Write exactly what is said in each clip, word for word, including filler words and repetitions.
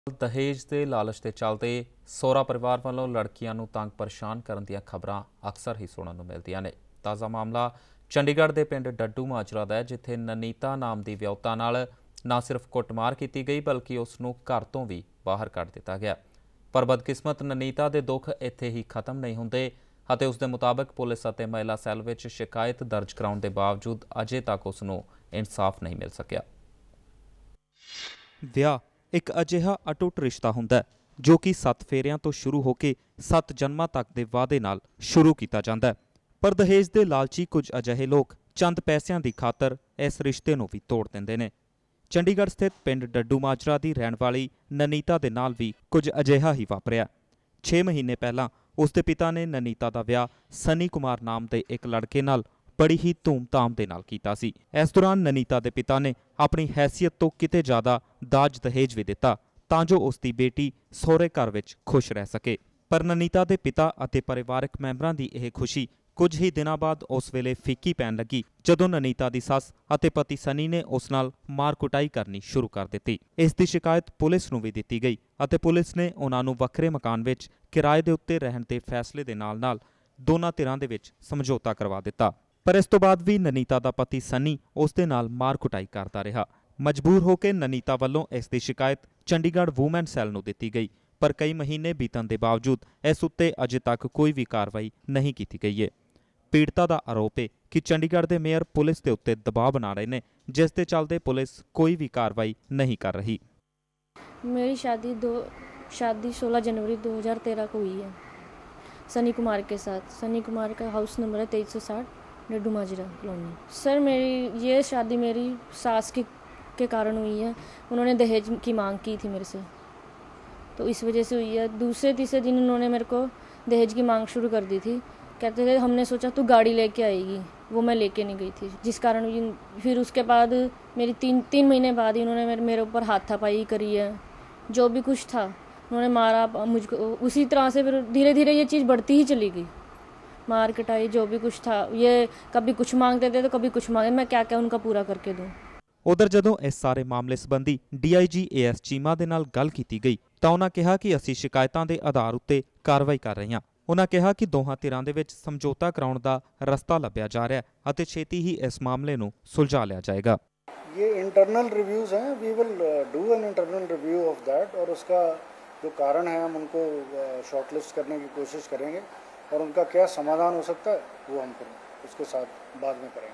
दहेज के लालच के चलते सौरा परिवार वालों लड़कियां नूं तंग परेशान करन दीयां खबरां अक्सर ही सुणन नूं मिलदियां ने। ताज़ा मामला चंडीगढ़ के पिंड डड्डू माजरा दा है, जिथे ननीता नाम की विआहुता नाल न सिर्फ कुटमार की गई बल्कि उसनूं घर तो भी बाहर कढ़ दिता गया। पर बदकिस्मत ननीता के दुख इत्थे ही खत्म नहीं हुंदे ਅਤੇ ਉਸ ਦੇ ਮੁਤਾਬਕ पुलिस ਅਤੇ महिला सैल विच शिकायत दर्ज कराउण दे बावजूद अजे तक उसनूं इंसाफ नहीं मिल सकिया। ਵਿਆਹ एक ਅਜਿਹਾ ਅਟੁੱਟ ਰਿਸ਼ਤਾ ਹੁੰਦਾ ਹੈ ਜੋ ਕਿ ਸੱਤ ਫੇਰਿਆਂ ਤੋਂ ਸ਼ੁਰੂ ਹੋ ਕੇ ਸੱਤ ਜਨਮਾਂ ਤੱਕ ਦੇ ਵਾਅਦੇ ਨਾਲ ਸ਼ੁਰੂ ਕੀਤਾ ਜਾਂਦਾ ਹੈ। ਪਰ ਦਹੇਜ ਦੇ ਲਾਲਚੀ ਕੁਝ ਅਜਿਹੇ ਲੋਕ ਚੰਦ ਪੈਸਿਆਂ ਦੀ ਖਾਤਰ ਇਸ ਰਿਸ਼ਤੇ ਨੂੰ ਵੀ ਤੋੜ ਦਿੰਦੇ ਨੇ। ਚੰਡੀਗੜ੍ਹ ਸਥਿਤ ਪਿੰਡ ਡੱਡੂ ਮਾਜਰਾ ਦੀ ਰਹਿਣ ਵਾਲੀ ਨਨੀਤਾ ਦੇ ਨਾਲ ਵੀ ਕੁਝ ਅਜਿਹਾ ਹੀ ਵਾਪਰਿਆ। ਛੇ ਮਹੀਨੇ ਪਹਿਲਾਂ ਉਸ ਦੇ ਪਿਤਾ ਨੇ ਨਨੀਤਾ ਦਾ ਵਿਆਹ ਸਨੀ ਕੁਮਾਰ ਨਾਮ ਦੇ ਇੱਕ ਲੜਕੇ ਨਾਲ बड़ी ही धूमधाम के नाल कीता सी। इस दौरान ननीता के पिता ने अपनी हैसियत तो किते ज़्यादा दाज दहेज भी दिता तां जो उसकी बेटी सहुरे घर विच खुश रह सके। पर ननीता के पिता अते परिवारक मैंबरां दी यह खुशी कुछ ही दिनों बाद उस वेले फीकी पैन लगी जदों ननीता की सस अते पति सनी ने उस नाल मार कुटाई करनी शुरू कर दी। इस दी शिकायत पुलिस नूं भी दिती गई अते पुलिस ने उन्हां नूं वखरे मकान विच किराए दे उत्ते रहण दे फैसले दे नाल नाल दोनां धिरां दे विच समझौता करवा दिता। पर इस तो बाद भी ननीता का पति सनी उस दे नाल मार कुटाई करता रहा। मजबूर होकर ननीता वालों इसकी शिकायत चंडीगढ़ वूमेन सैल नूं दिती गई, पर कई महीने बीतण के बावजूद इस उत्ते अजे तक कोई भी कार्रवाई नहीं की गई है। पीड़िता का आरोप है कि चंडीगढ़ के मेयर पुलिस के उत्ते दबाव बना रहे हैं, जिस दे चलते पुलिस कोई भी कार्रवाई नहीं कर रही। मेरी शादी दो शादी सोलह जनवरी दो हज़ार तेरह को हुई है सनी कुमार के साथ। सनी कुमार का हाउस नंबर है तेईस सौ साठ डड्डू माजरा कॉलोनी। सर मेरी ये शादी मेरी सास की के कारण हुई है। उन्होंने दहेज की मांग की थी मेरे से, तो इस वजह से हुई है। दूसरे तीसरे दिन उन्होंने मेरे को दहेज की मांग शुरू कर दी थी। कहते थे हमने सोचा तू गाड़ी लेके आएगी, वो मैं लेके नहीं गई थी, जिस कारण फिर उसके बाद मेरी तीन तीन महीने बाद ही उन्होंने मेरे मेरे ऊपर हाथापाई करी है। जो भी कुछ था उन्होंने मारा मुझको। उसी तरह से फिर धीरे धीरे ये चीज़ बढ़ती ही चली गई, मार कटाई जो भी कुछ था। ये कभी कुछ मांगते थे तो कभी कुछ मांगे, मैं क्या क्या उनका पूरा करके दूं। उधर जदों इस सारे मामले संबंधी D I G A S Cheema दे नाल गल कीती गई तां उन्हां कहा कि असीं शिकायतां दे आधार उत्ते कार्रवाई कर रहे हां। उन्हां कहा कि दोहां धिरां दे विच समझौता कराउण दा रस्ता लभ्या जा रहा है अते छेती ही इस मामले नूं सुलझा लिया जाएगा। ये इंटरनल रिव्यूज़ हैं, we will do an internal review of that और उसका जो कारण है हम उनको शॉर्टलिस्ट करने की कोशिश करेंगे और उनका क्या समाधान हो सकता है वो हम करेंगे, उसके साथ बाद में करेंगे।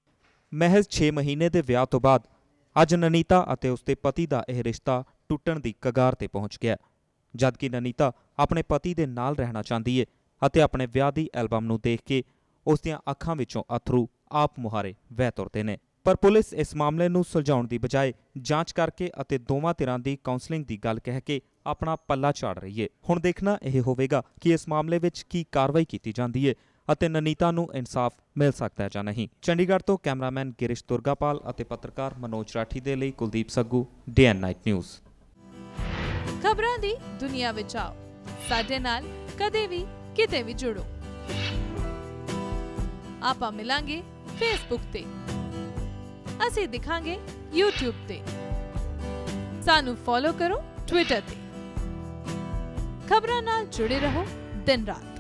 महज छे महीने के विआह तो बाद अज ननीता अते उसके पति का यह रिश्ता टुटण की कगार ते पहुँच गया, जबकि ननीता अपने पति के नाल रहना चाहती है अते अपने विआह की एल्बम नूं देख के उसदियां अखां विचों अथरू आप मुहारे वह तुरते ने। पर पुलिस इस मामले नूं सुलझाउण दी बजाय जांच करके अते दोवां धिरां दी काउंसलिंग की गल कह के अपना पल्ला झाड़ रही है। हुण देखना यह होवेगा कि इस मामले विच की कार्रवाई की जाती है अते ननीता नूं इंसाफ मिल सकता है जां नहीं। चंडीगढ़ तो कैमरामैन गिरीश दुर्गापाल अते पत्रकार मनोज राठी दे लई Kuldeep Saggu, day and night news. खबरां दी दुनिया विच आओ, साडे नाल कदे भी किते भी जुड़ो। आपां मिलांगे फेसबुक ते, असीं दिखांगे यूट्यूब ते, सानू फॉलो करो ट्विटर ते। खबरां नाल जुड़े रहो दिन रात।